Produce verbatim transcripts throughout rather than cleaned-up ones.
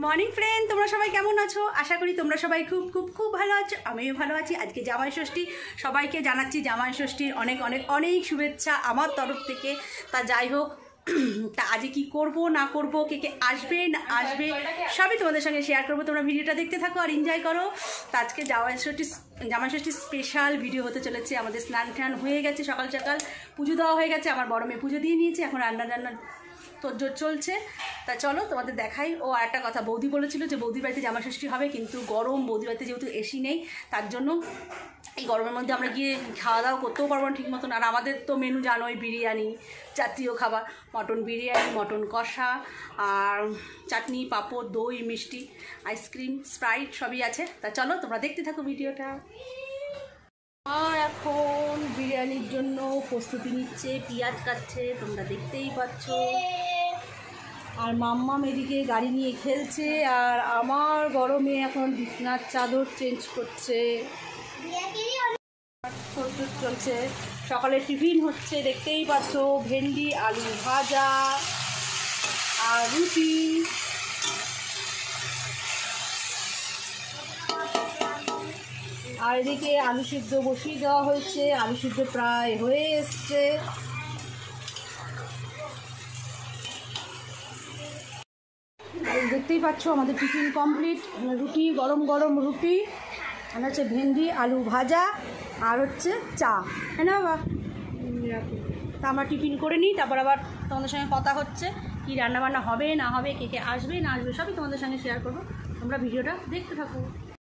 Morning friend, তোমরা সবাই কেমন আছো? আশা করি তোমরা সবাই খুব খুব খুব ভালো আছো। আমিও ভালো আছি। আজকে জামাই ষষ্ঠী, সবাইকে জানাচ্ছি জামাই ষষ্ঠীর অনেক অনেক অনেক শুভেচ্ছা আমার তরফ থেকে। তা যাই হোক, তা আজকে কী করব না করব, কে কে আসবে না আসবে সবই তোমাদের সঙ্গে শেয়ার করবো। তোমরা ভিডিওটা দেখতে থাকো আর এনজয় করো। তা আজকে জামাই ষষ্ঠী জামাই ষষ্ঠীর স্পেশাল ভিডিও হতে চলেছে। আমাদের স্নান টান হয়ে গেছে, সকাল সকাল পুজো দেওয়া হয়ে গেছে। আমার বড় মেয়ে পুজো দিয়ে নিয়েছে, এখন রান্না রান্না তোড়জোড় চলছে। তা চলো তোমাদের দেখাই। ও আর একটা কথা, বৌদি বলেছিল যে বৌদির বাড়িতে জামা ষষ্ঠী হবে, কিন্তু গরম, বৌদির বাড়িতে যেহেতু এসি নেই, তার জন্য এই গরমের মধ্যে আমরা গিয়ে খাওয়া দাওয়া করতেও পারবো না ঠিক মতন। আর আমাদের তো মেনু জানোই, বিরিয়ানি জাতীয় খাবার, মটন বিরিয়ানি, মটন কষা, আর চাটনি, পাঁপড়, দই, মিষ্টি, আইসক্রিম, স্প্রাইট সবই আছে। তা চলো তোমরা দেখতে থাকো ভিডিওটা। আর এখন বিরিয়ানির জন্য প্রস্তুতি নিচ্ছে, পেঁয়াজ কাটছে, তোমরা দেখতেই পাচ্ছ। আর মাম্মা এদিকে গাড়ি নিয়ে খেলছে, আর আমার বড় মেয়ে এখন বিছনার চাদর চেঞ্জ করছে। চলছে, সকালে টিফিন হচ্ছে, দেখতেই পাচ্ছ, ভেন্ডি আলু ভাজা আর রুটি। আর এদিকে আলু সিদ্ধ বসিয়ে দেওয়া হয়েছে, আলু সিদ্ধ প্রায় হয়ে এসছে। দেখতেই পাচ্ছ আমাদের টিফিন কমপ্লিট। রুটি, গরম গরম রুটি, আর হচ্ছে ভেন্ডি আলু ভাজা, আর হচ্ছে চা। হ্যাঁ না বাবা? তা আমরা টিফিন করে নিই, তারপর আবার তোমাদের সঙ্গে কথা হচ্ছে কী রান্নাবান্না হবে না হবে, কে কে আসবে না আসবে সবই তোমাদের সঙ্গে শেয়ার করবো। তোমরা ভিডিওটা দেখতে থাকো।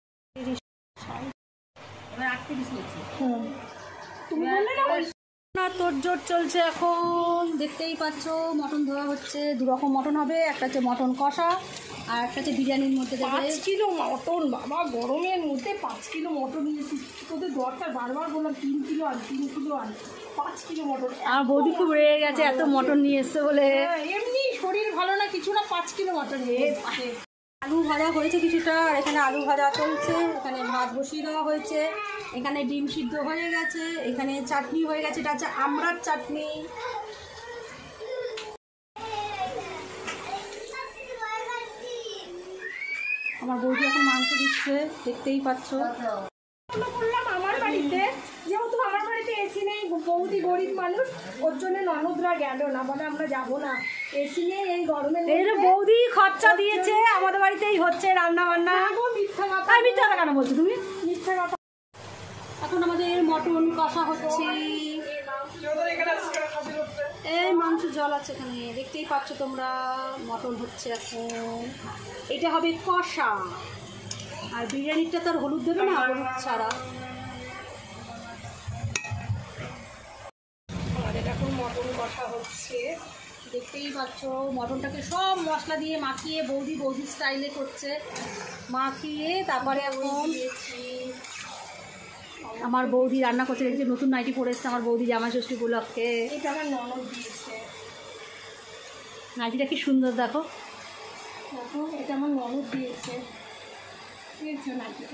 হুম, তুমি বললে না তোড়জোড় চলছে এখন, দেখতেই পাচ্ছ। মটন ধোয়া হচ্ছে, দু রকম মটন হবে, একটা হচ্ছে মটন কষা আর একটা হচ্ছে বিরিয়ানির মধ্যে দেবে। পাঁচ কিলো মটন, বাবা গরমের মধ্যে পাঁচ কিলো মটন নিয়েছি। তোদের দরকার বারবার বললাম তিন কিলো আন তিন কিলো আন পাঁচ কিলো মটন। আর বৌদি খুব রেগে গেছে এত মটন নিয়ে এসছে বলে। এমনি শরীর ভালো না কিছু না, পাঁচ কিলো মটন নিয়ে এসছে। আলু ভাজা হয়েছে কিছুটা, এখানে আলু ভাজা চলছে, এখানে ভাত বসিয়ে দেওয়া হয়েছে, এখানে ডিম সিদ্ধ হয়ে গেছে, এখানে চাটনি হয়ে গেছে, এটা হচ্ছে আমড়ার চাটনি। আমার বৌদি এখন মাংস দিচ্ছে, দেখতেই পাচ্ছ। বললাম আমার বাড়িতে, যেহেতু আমার বাড়িতে এসি নেই, বৌদি গরিব মানুষ, ওর জন্য ননদরা গেল না, বলে আমরা যাবো না, এসি নেই এই গরমে। এই যে বৌদি খরচা দিয়েছে, আমাদের বাড়িতেই হচ্ছে রান্না বান্না। মিথ্যা কথা। আর মিথ্যা কথা কেন বলছো তুমি? মিথ্যা কথা। এখন আমাদের মটন কষা হচ্ছে, এই মাংস জল আছে এখানে, দেখতেই পাচ্ছ তোমরা। মটন হচ্ছে এখন, এটা হবে কষা। আর বিরিয়ানিটা তো আর হলুদ দেবে না, হলুদ ছাড়া। আমাদের এখন মটন কষা হচ্ছে, দেখতেই পাচ্ছ। মটনটাকে সব মশলা দিয়ে মাখিয়ে বৌদি বৌদি স্টাইলে করছে, মাখিয়ে তারপরে এখন আমার বৌদি রান্না করছে। দেখছি নতুন নাইটি পরে এসছে আমার বৌদি জামাই ষষ্ঠী উপলক্ষে। এটা আমার ননদ দিয়েছে। নাইটিটা কি সুন্দর দেখো। দেখো, এটা আমার ননদ দিয়েছে। দিয়েছে নাইটিটা।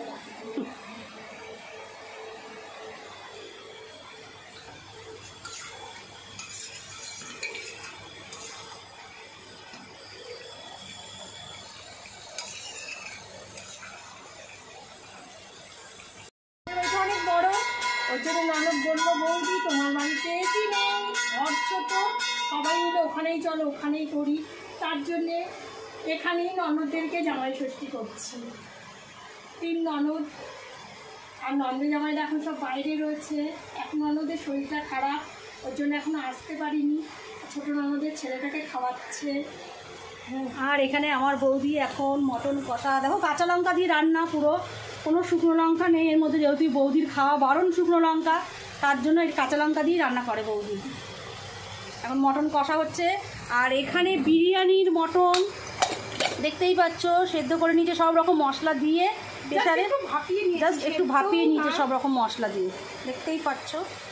অনেক বড়, ওর জন্য ননদ বললো বৌদি তোমার বাড়িতে এসি নেই, ঘর ছোট, সবাই মিলে ওখানেই চলো, ওখানেই করি। তার জন্যে এখানেই ননদদেরকে জামাই ষষ্ঠী করছি। তিন ননদ, আর ননদ জামাইরা এখন সব বাইরে রয়েছে। এক ননদের শরীরটা খারাপ, ওর জন্য এখনো আসতে পারিনি। ছোটো ননদের ছেলেটাকে খাওয়াচ্ছে। আর এখানে আমার বৌদি এখন মটন কষা, দেখো কাঁচা লঙ্কা দিয়ে রান্না, পুরো কোনো শুকনো লঙ্কা নেই এর মধ্যে, যেহেতু বৌদির খাওয়া বারণ শুকনো লঙ্কা, তার জন্য এই কাঁচা লঙ্কা দিয়ে রান্না করে বৌদি। এখন মটন কষা হচ্ছে। আর এখানে বিরিয়ানির মটন দেখতেই পাচ্ছ, সেদ্ধ করে নিয়েছে সব রকম মশলা দিয়ে, প্রেসারে জাস্ট একটু ভাপিয়ে নিয়েছে সব রকম মশলা দিয়ে, দেখতেই পাচ্ছ।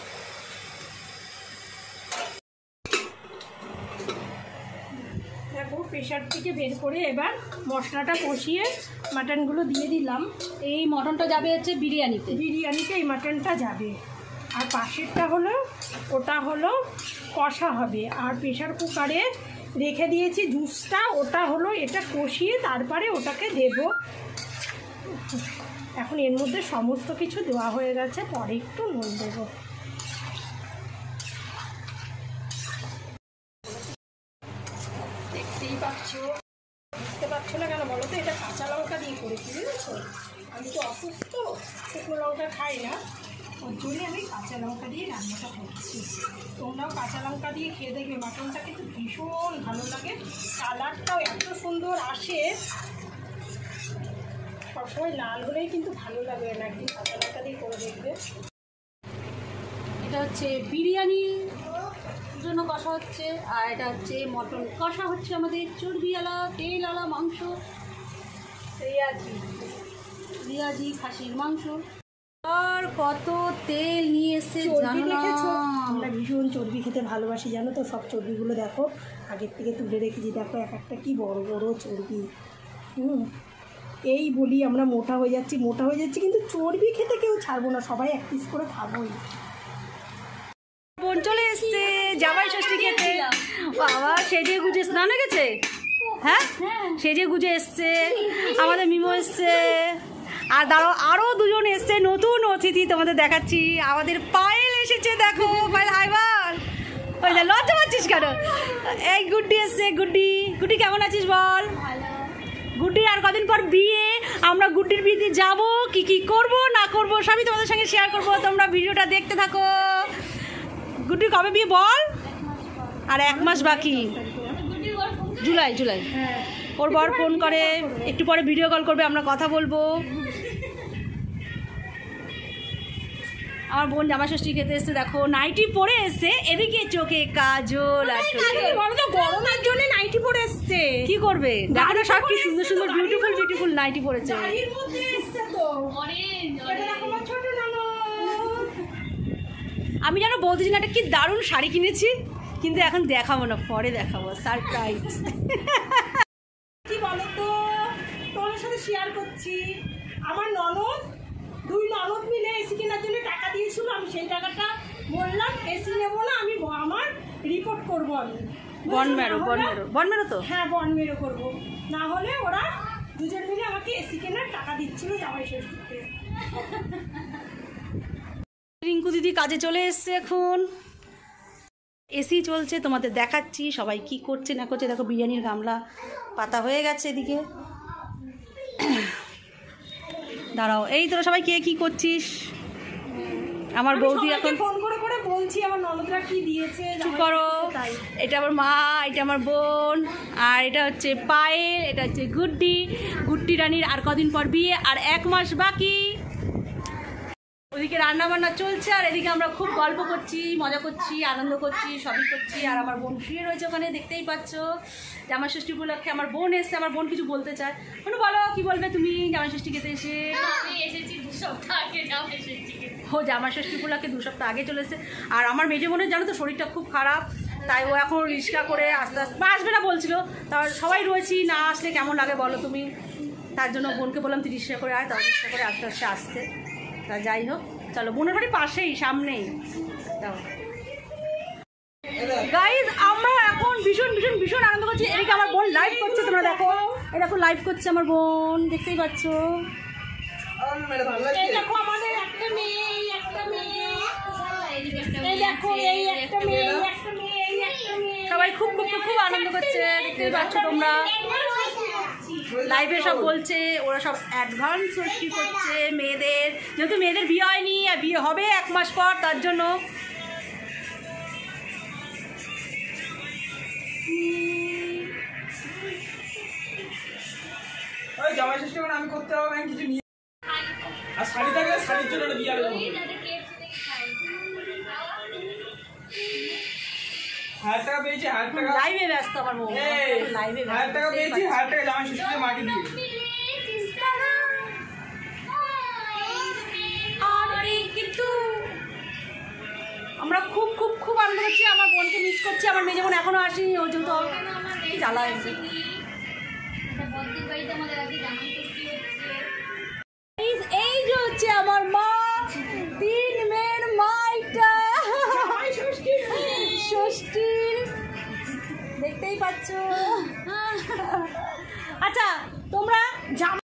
দেখো প্রেশার থেকে বের করে এবার মশলাটা কষিয়ে মাটনগুলো দিয়ে দিলাম। এই মটনটা যাবে হচ্ছে বিরিয়ানিতে, বিরিয়ানিতে এই মাটনটা যাবে। আর পাশেরটা হলো, ওটা হলো কষা হবে। আর প্রেশার কুকারে রেখে দিয়েছি জুসটা, ওটা হলো এটা কষিয়ে তারপরে ওটাকে দেব। এখন এর মধ্যে সমস্ত কিছু দেওয়া হয়ে গেছে, পরে একটু নুন দেব। দেখতেই পাচ্ছ, বুঝতে পারছো না কেন বলো তো? এটা কাঁচা লঙ্কা দিয়ে করেছি, বুঝেছো? আমি তো অসুস্থ, শুকনো লঙ্কা খাই না, ওর জন্য আমি কাঁচা লঙ্কা দিয়ে রান্নাটা করছি। তোমরাও কাঁচা লঙ্কা দিয়ে খেয়ে দেখবে, মাটনটা কিন্তু ভীষণ ভালো লাগে, কালারটাও এত সুন্দর আসে। সবসময় লাল হলেই কিন্তু ভালো লাগে না, একদিন কাঁচা লঙ্কা দিয়ে করে দেখবে। এটা হচ্ছে বিরিয়ানির জন্য কষা হচ্ছে, আর এটা হচ্ছে মটন কষা হচ্ছে, আমাদের চর্বিওয়ালা তেলওয়ালা মাংস, রিয়াজি রিয়াজি খাসির মাংস। আর কত তেল নিয়ে এসছে চর্বি জানো দেখেছো? না? আমরা ভীষণ চর্বি খেতে ভালোবাসি জানো তো। সব চর্বিগুলো দেখো আগের থেকে তুলে রেখেছি, দেখো এক একটা কি বড় বড় চর্বি। হুম, এই বলি আমরা মোটা হয়ে যাচ্ছি মোটা হয়ে যাচ্ছি কিন্তু চর্বি খেতে কেউ ছাড়বো না, সবাই এক পিস করে খাবোই। বোন চলে এসছে জামাই ষষ্ঠী খেতে। বাবা সেজে গুজে স্নান হয়ে গেছে, হ্যাঁ সেজে গুজে এসছে। আমাদের মিমো এসছে, আর দাঁড়াও আরও দুজন এসছে নতুন অতিথি, তোমাদের দেখাচ্ছি। আমাদের পায়েল এসেছে, দেখো পায়েল আইবার। ওই না, লজ্জা পাচ্ছিস কেন? এই গুড্ডি এসছে, গুড্ডি গুড্ডি কেমন আছিস বল? গুড্ডির আর কদিন পর বিয়ে, আমরা গুড্ডির বিয়েতে যাব, কি কি করব না করব সবই তোমাদের সঙ্গে শেয়ার করব, তোমরা ভিডিওটা দেখতে থাকো। গুড্ডির কবে বিয়ে বল? আর এক মাস বাকি, জুলাই জুলাই ওর বর ফোন করে, একটু পরে ভিডিও কল করবে, আমরা কথা বলবো। আমার বোন জামা ষষ্ঠী খেতে এসছে, দেখো নাইটি পরে এসছে, এদিকে চোখে কাজল আর গরমের জন্য নাইটি পরে এসছে, কি করবে দেখো না, সব কি সুন্দর সুন্দর বিউটিফুল বিউটিফুল নাইটি পরেছে। আমি জানো বৌদি একটা কি দারুণ শাড়ি কিনেছি, কিন্তু এখন দেখাবো না, পরে দেখাবো, সারপ্রাইজ। কি বলো তো, তোমার সাথে শেয়ার করছি। আমার ননদ, দুই ননদ মিলে এসি কেনার জন্য টাকা দিয়েছিল, আমি সেই টাকাটা বললাম এসি নেবো না, আমি আমার রিপোর্ট করবো। আমি বন মেরো বন মেরো বন মেরো তো হ্যাঁ বন মেরো করবো, না হলে ওরা দুজন মিলে আমাকে এসি কেনার টাকা দিচ্ছিল জামাই ষষ্ঠীতে। রিঙ্কু দিদি কাজে চলে এসছে, এখন এসি চলছে, তোমাদের দেখাচ্ছি সবাই কি করছে না করছে। দেখো বিরিয়ানির গামলা পাতা হয়ে গেছে এদিকে। দাঁড়াও, এই তোরা সবাই কে কি করছিস? আমার বৌদি এখন ফোন করে করে বলছি আমার ননদরা কি দিয়েছে। চুপ করো, এটা আমার মা, এটা আমার বোন, আর এটা হচ্ছে পায়েল, এটা হচ্ছে গুড্ডি। গুড্ডি রানীর আর কদিন পর বিয়ে, আর এক মাস বাকি। ওইদিকে রান্না বান্না চলছে, আর এদিকে আমরা খুব গল্প করছি, মজা করছি, আনন্দ করছি, সবই করছি। আর আমার বোন শুয়ে রয়েছে ওখানে, দেখতেই পাচ্ছ। জামাই ষষ্ঠী উপলক্ষে আমার বোন এসছে, আমার বোন কিছু বলতে চায়। মানে বলো কি বলবে তুমি জামাই ষষ্ঠী খেতে এসে? আমি এসেছি দু সপ্তাহ আগে জামাই ষষ্ঠী খেতে। ও জামাই ষষ্ঠী উপলক্ষে দু সপ্তাহ আগে চলে এসেছে। আর আমার মেজে বোনের জানো তো শরীরটা খুব খারাপ, তাই ও এখন রিক্সা করে আস্তে আস্তে আসবে না বলছিল। তার সবাই রয়েছি, না আসলে কেমন লাগে বলো তুমি? তার জন্য বোনকে বললাম তুই রিক্সা করে আয়, তার রিক্সা করে আস্তে আস্তে আসতে। তা যাই হোক, চলো, বোনের বাড়ি পাশেই, সামনেই। দাও গাইজ, আমরা এখন ভীষণ ভীষণ ভীষণ আনন্দ করছি। এদিকে আমার বোন লাইভ করছে, তোমরা দেখো, এই দেখো লাইভ করছে আমার বোন, দেখতেই পাচ্ছ। এই দেখো আমাদের একটা মেয়ে, এই একটা মেয়ে, এই দেখো এই একটা মেয়ে, এই একটা মেয়ে, এই একটা মেয়ে। সবাই খুব খুব খুব খুব আনন্দ করছে, দেখতেই পাচ্ছ তোমরা। লাইভে সব বলছে, ওরা সব অ্যাডভান্স ষষ্ঠী করছে মেয়েদের, যেহেতু মেয়েদের বিয়ে হয়নি আর বিয়ে হবে এক মাস পর, তার জন্য। জামাই ষষ্ঠী মানে আমি করতে হবে না কিছু নিয়ে, আর শাড়ি থাকলে শাড়ির জন্য বিয়ে হবে। হাজার টাকা পেয়েছি, হাজার টাকা লাইভে ব্যস্ত আমার বোন, লাইভে হাজার টাকা পেয়েছি, হাজার টাকা জামাই ষষ্ঠীতে মাকে দিয়ে। কিন্তু আমরা খুব খুব খুব আনন্দ করছি, আমার বোনকে মিস করছি। আমার মেয়ে যেমন এখনো আসেনি, ওর জন্য কি জ্বালা হয়েছে। এই যে হচ্ছে আমার মা, তিন মেয়ের মা, এটা ষষ্ঠী, দেখতেই পাচ্ছ। আচ্ছা তোমরা জামা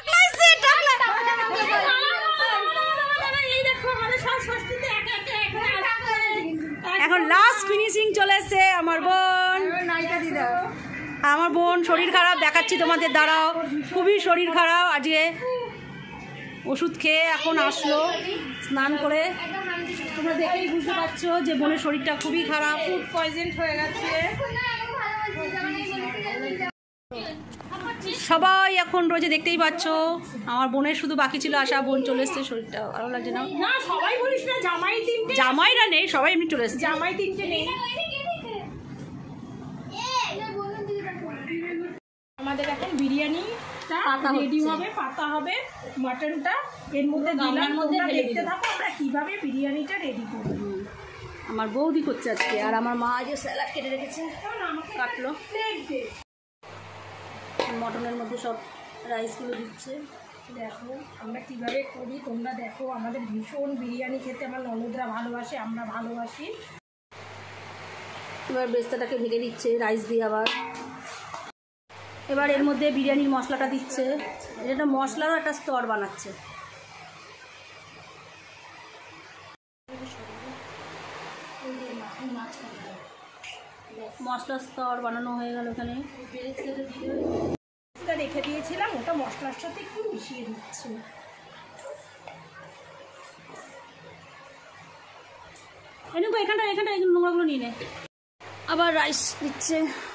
এখন লাস্ট ফিনিশিং চলে এসছে আমার বোন। আমার বোন শরীর খারাপ, দেখাচ্ছি তোমাদের, দাঁড়াও। খুবই শরীর খারাপ আজকে, ওষুধ খেয়ে এখন আসলো স্নান করে। তোমরা দেখেই বুঝতে পারছো যে বোনের শরীরটা খুবই খারাপ, ফুড পয়জেন্ট হয়ে গেছে। সবাই এখন রোজে দেখতেই পাচ্ছ। আমার বোনের শুধু বাকি ছিল আসা, বোন চলে এসছে, শরীরটা ভালো লাগছে না। না সবাই বলিস না, জামাই তিনটে, জামাইরা নেই, সবাই এমনি চলে এসছে। জামাই তিনটে নেই। আমাদের এখন বিরিয়ানি পাতা রেডি হচ্ছে। হবে, পাতা হবে মাটনটা এর মধ্যে দিলাম, তোমরা দেখতে থাকো আমরা কিভাবে বিরিয়ানিটা রেডি করব। আমার বৌদি করছে আজকে, আর আমার মা যে স্যালাড কেটে রেখেছে কাটলো। মটনের মধ্যে সব রাইসগুলো দিচ্ছে। দেখো আমরা কিভাবে করি, তোমরা দেখো। আমাদের ভীষণ বিরিয়ানি খেতে আমার ননদরা ভালোবাসে, আমরা ভালোবাসি। এবার বেস্তাটাকে ভেঙে দিচ্ছে রাইস দিয়ে আবার। এবার এর মধ্যে বিরিয়ানির মশলাটা দিচ্ছে। এটা মশলারও একটা স্তর বানাচ্ছে। মশলার স্তর বানানো হয়ে গেল এখানে। রেখে দিয়েছিলাম, ওটা মশলার সাথে একটু মিশিয়ে দিচ্ছি। এনেকো এখানটা এখানটা এই নোংরাগুলো নিয়ে নে। আবার রাইস দিচ্ছে।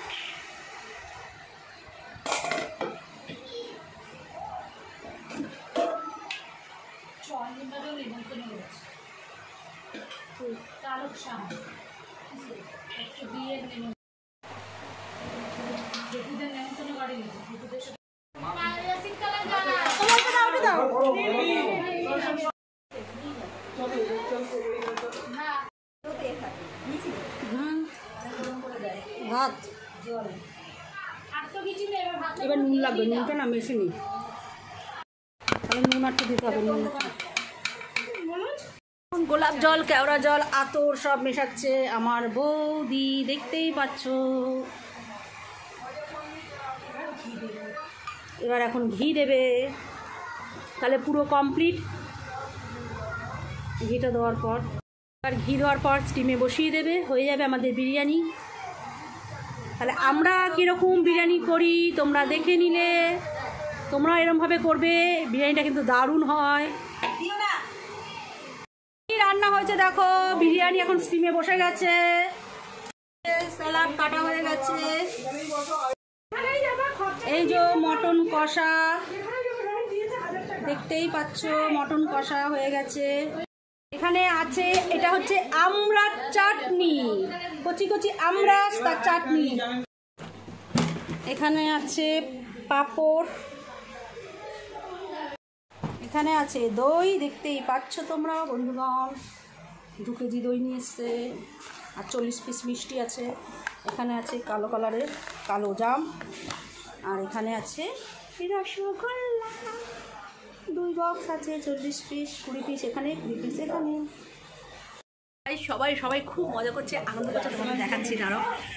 ভাত এবার নুন লাগবে, নুনটা না মেশে নি, তাহলে নুন আটটা দিতে হবে। নুন গোলাপ জল, কেওড়া জল, আতর সব মেশাচ্ছে আমার বৌদি, দেখতেই পাচ্ছ। এবার এখন ঘি দেবে, তাহলে পুরো কমপ্লিট। ঘিটা দেওয়ার পর এবার ঘি দেওয়ার পর স্টিমে বসিয়ে দেবে, হয়ে যাবে আমাদের বিরিয়ানি। তাহলে আমরা কীরকম বিরিয়ানি করি তোমরা দেখে নিলে, তোমরা এরকমভাবে করবে, বিরিয়ানিটা কিন্তু দারুণ হয়। কি রান্না হয়েছে দেখো, বিরিয়ানি এখন স্টিমে বসে গেছে, স্যালাড কাটা হয়ে গেছে, এই যে মটন কষা দেখতেই পাচ্ছ, মটন কষা হয়ে গেছে। এখানে আছে, এটা হচ্ছে আমড়ার চাটনি, কচি কচি আমড়া তার চাটনি। এখানে আছে পাঁপড়, এখানে আছে দই, দেখতেই পাচ্ছ তোমরা বন্ধুগণ। দু কেজি দই নিয়ে এসছে, আর চল্লিশ পিস মিষ্টি আছে। এখানে আছে কালো কালারের কালো জাম, আর এখানে আছে রসগোল্লা, দুই বক্স আছে, চল্লিশ পিস, কুড়ি পিস এখানে, কুড়ি পিস এখানে। সবাই সবাই খুব মজা করছে, আনন্দ করছে, তোমাদের দেখাচ্ছি। আরো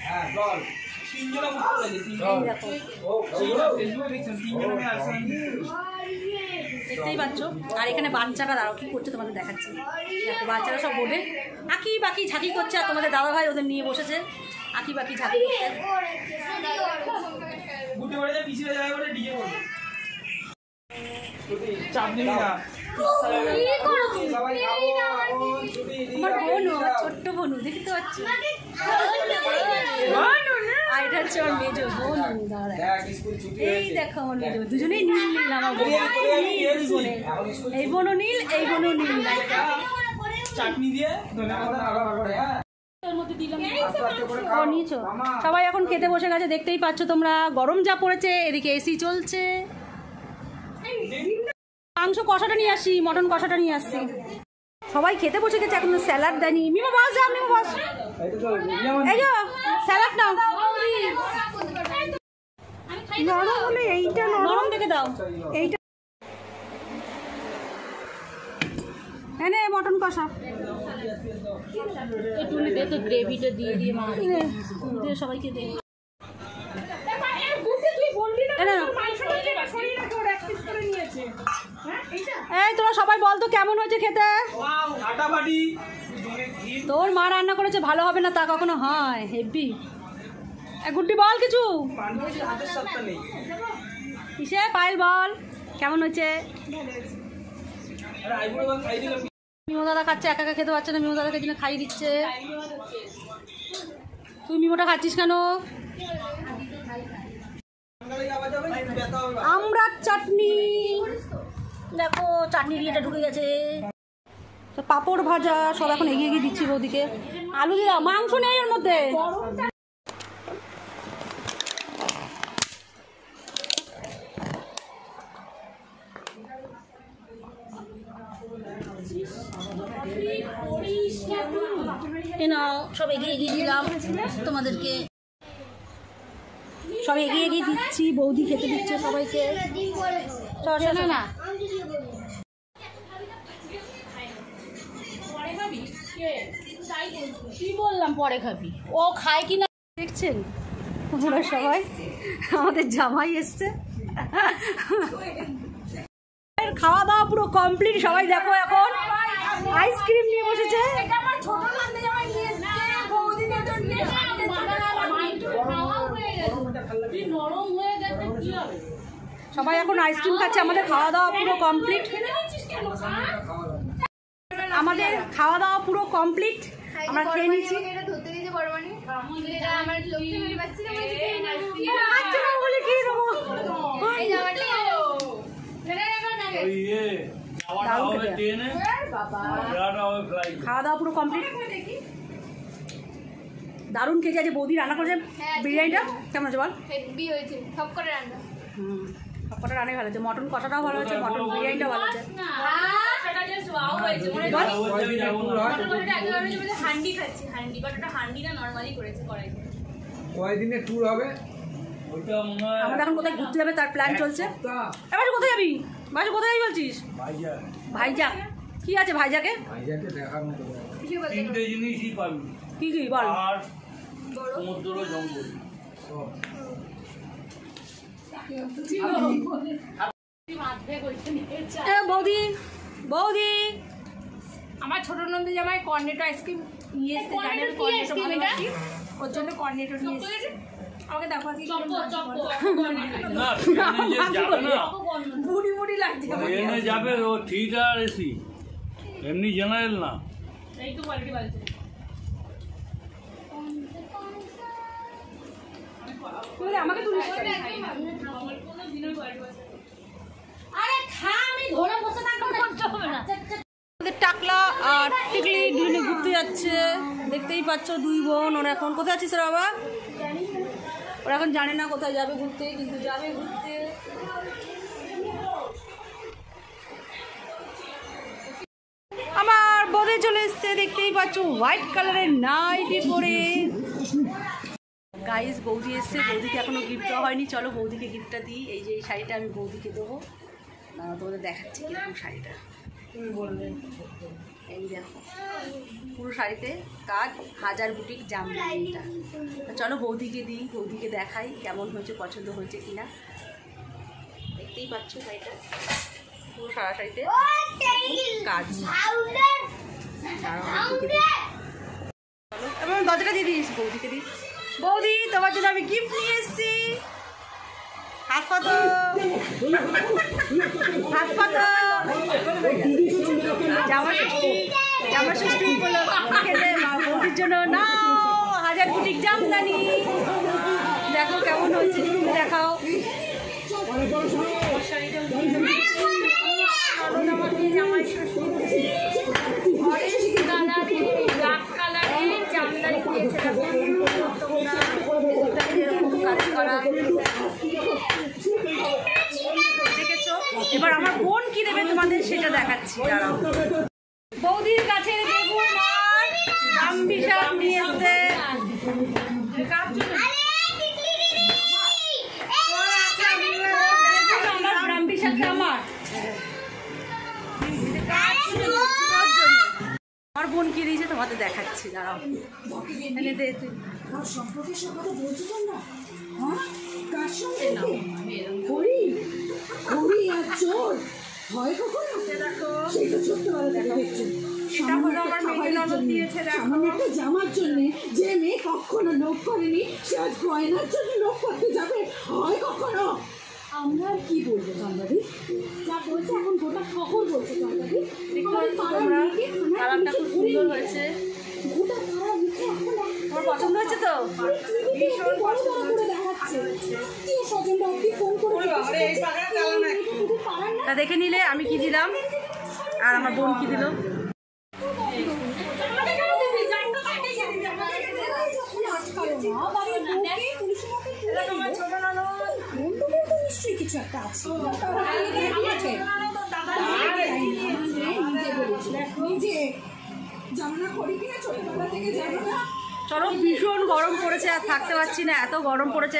দেখতেই পাচ্ছ। আর এখানে বাচ্চারা দাঁড়াও কি করছে তোমাদের দেখাচ্ছি। দেখো বাচ্চারা সব বোর্ডে আঁকি বাকি ঝাঁকি করছে, আর তোমাদের দাদা ভাই ওদের নিয়ে বসেছে আঁকি বাকি ঝাঁকি করছে। আমার বোনু, ছোট্ট বোনু, দেখতে পাচ্ছ। আর এটা হচ্ছে আমার মেজো বোন। এই দেখো আমার মেজো, দুজনেই নীল নীল। আমার বোন এই বোনও নীল, এই বোনও নীল। চাটনি দিয়ে সবাই এখন খেতে বসে গেছে, দেখতেই পাচ্ছ তোমরা। গরম যা পড়েছে, এদিকে এসি চলছে। মাংস কষাটা নিয়ে আসি, মটন কষাটা নিয়ে আসছি। সবাই খেতে বসে গেছে, এখন স্যালাড দেয়নি। মিমো বাস যাও, মিমো বাস, এই যো স্যালাড নাও। নরম হলে এইটা নরম দেখে দাও, এইটা এনে মটন কষা একটু দে তো, গ্রেভিটা দিয়ে দিয়ে দিয়ে সবাইকে দে। চলো সবাই বল তো কেমন হয়েছে খেতে। ফাটাফাটি। তোর মা রান্না করেছে, ভালো হবে না তা কখনো হয়? হেভি। গুড্ডি বল কিছু। হাতের সাথে নেই। কিসে পায়েল বল কেমন হয়েছে। আরে আইবুড়ো ভাত খাই দিলাম। মিমো দাদা খাচ্ছে, একা একা খেতে পারছে না, মিমো দাদাকে জন্য খাইয়ে দিচ্ছে। তুই মিমোটা খাচ্ছিস কেন? আমরা চাটনি দেখো, চাটনি দিয়ে ঢুকে গেছে। পাঁপড় ভাজা সব এখন এগিয়ে এগিয়ে দিচ্ছি বৌদিকে। আলু দিয়ে মাংস নেই এর মধ্যে। সব এগিয়ে এগিয়ে দিলাম তোমাদেরকে, সব এগিয়ে এগিয়ে দিচ্ছি। বৌদি খেতে দিচ্ছে সবাইকে। না না কি বললাম পরে খাবি, ও খায় কি না দেখছেন তোমরা সবাই। আমাদের জামাই এসছে, খাওয়া দাওয়া পুরো কমপ্লিট। সবাই দেখো এখন আইসক্রিম নিয়ে বসেছে। সবাই এখন আইসক্রিম খাচ্ছে। আমাদের খাওয়া দাওয়া পুরো কমপ্লিট। আমাদের খাওয়া দাওয়া পুরো কমপ্লিট। আমরা খেয়ে নিচ্ছি। খাওয়া দাওয়া পুরো কমপ্লিট। দারুণ খেয়েছে। আজ বৌদি রান্না করেছে বিরিয়ানিটা। কেমন আছে বল? সব করে রান্না। হুম, সব কটা রান্নাই ভালো হয়েছে। মটন কষাটাও ভালো হয়েছে, মটন বিরিয়ানিটাও ভালো হয়েছে। হান্ডি খাচ্ছি, হান্ডি বাট ওটা হান্ডি না, নর্মালি করেছে কড়াইতে। কয়দিনে ট্যুর হবে? আমাদের এখন কোথায় ঘুরতে যাবে তার প্ল্যান চলছে। এবার কোথায় যাবি? বাসু কোথায় যাবি বলছিস? ভাইজাক। কি আছে ভাইজাকে? ভাইজাকে দেখার মতো তিনটে জিনিসই পাবি। কি কি বল? আর সমুদ্র জঙ্গল। বৌদি বৌদি আমার ছোট নন্দী জামাই কর্নেটো আইসক্রিম নিয়ে এসেছে। জানি আমি কর্নেটো ভালোবাসি, ওর জন্য কর্নেটো নিয়ে এসেছে। আমাকে দেখো আজকে না যাবে না, বুড়ি বুড়ি লাগছে। ট্রেনে যাবে ও থিয়েটার এসি, এমনি জেনারেল না। এই তো কোয়ালিটি বলছে। আমাকে তুলে আরে খা, আমি ধরে বসে থাকবো না। টাকলা আর টিকলি দুজনে ঘুরতে যাচ্ছে। দেখতেই পাচ্ছ দুই বোন। ওরা এখন কোথায় আছিস রে বাবা? ওরা এখন জানে না কোথায় যাবে ঘুরতে, কিন্তু যাবে ঘুরতে। আমার বৌদি চলে এসছে, দেখতেই পাচ্ছ হোয়াইট কালারের নাইটি পরে। গাইস বৌদি এসছে, বৌদিকে এখনো গিফট দেওয়া হয়নি। চলো বৌদিকে গিফটটা দিই। এই যে এই শাড়িটা আমি বৌদিকে দেবো, তোমাদের দেখাচ্ছি কিরকম শাড়িটা। তুমি বললেন এই দেখো পুরো শাড়িতে কাজ, হাজার বুটিক জামদানিটা। চলো বৌদিকে দিই, বৌদিকে দেখাই কেমন হয়েছে, পছন্দ হয়েছে কিনা। দেখতেই পাচ্ছ শাড়িটা পুরো সারা শাড়িতে কাজ। এবং দরজাটা দিয়ে দিস, বৌদিকে দিই। বৌদি তোমার জন্য আমি গিফট নিয়ে এসেছি। হাত পাতো, হাত পাতো। জামা ষষ্ঠী, জামা ষষ্ঠী খেলে মা বৌদির জন্য নাও হাজার বুটিক জামদানি। দেখো কেমন হয়েছে, দেখাও। জামাই ষষ্ঠী অরেঞ্জ কালারে, ব্ল্যাক কালারে জামদানি দিয়েছে। দেখেছো? এবার আমার বোন কি দেবে তোমাদের সেটা দেখাচ্ছি। দাঁড়াও, বৌদির কাছে দেখুন আর ব্রাহ্মী শাক নিয়ে এসছে। আমার ব্রাহ্মী শাকটা আমার আমার বোন কি দিয়েছে তোমাদের দেখাচ্ছি। দাঁড়াও, হয় কখনো সেই তো ছোট্টবেলা থেকে দেখছো সামান্য একটা খাবারের জন্য সামান্য একটা জামার জন্য যে মেয়ে কখনো লোভ করেনি সে আজ গয়নার জন্য লোভ করতে যাবে হয় কখনো। আমরা আর কি বলবো চন্দ্রাদি, যা বলছে এখন গোটা শহর বলছে চন্দ্রাদি। কালারটা খুব সুন্দর হয়েছে, গোটা পাড়া মুখে এখন তোমার পছন্দ হয়েছে তো? ভীষণ পছন্দ করে দেখাচ্ছে কি স্বজনটা অব্দি ফোন করে তা দেখে নিলে আমি কি দিলাম আর আমার বোন কি দিল। নিশ্চয়ই কিছু একটা আছে নিজে জানা করি কিনা ছোটবেলা থেকে জানো না। চলো, ভীষণ গরম পড়েছে, আর থাকতে পারছি না, এত গরম পড়েছে,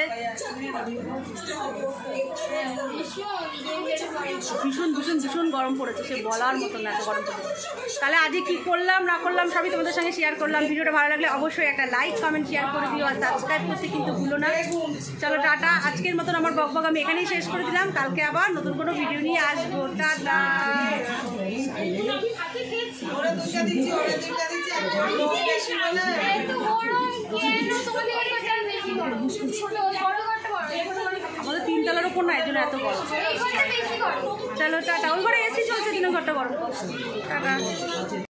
ভীষণ ভীষণ ভীষণ গরম পড়েছে, সে বলার মতো না, এত গরম পড়েছে। তাহলে আজকে কি করলাম না করলাম সবই তোমাদের সঙ্গে শেয়ার করলাম। ভিডিওটা ভালো লাগলে অবশ্যই একটা লাইক কমেন্ট শেয়ার করে দিও, আর সাবস্ক্রাইব করতে কিন্তু ভুলো না। চলো টাটা, আজকের মতন আমার বকবক আমি এখানেই শেষ করে দিলাম, কালকে আবার নতুন কোনো ভিডিও নিয়ে আসবো। টাটা। আমাদের তিনতলার ওপর না, এই জন্য এত গরম। চলো টাটা, ওই ঘরে এসি চলছে, তিন ঘরটা গরম। টাটা।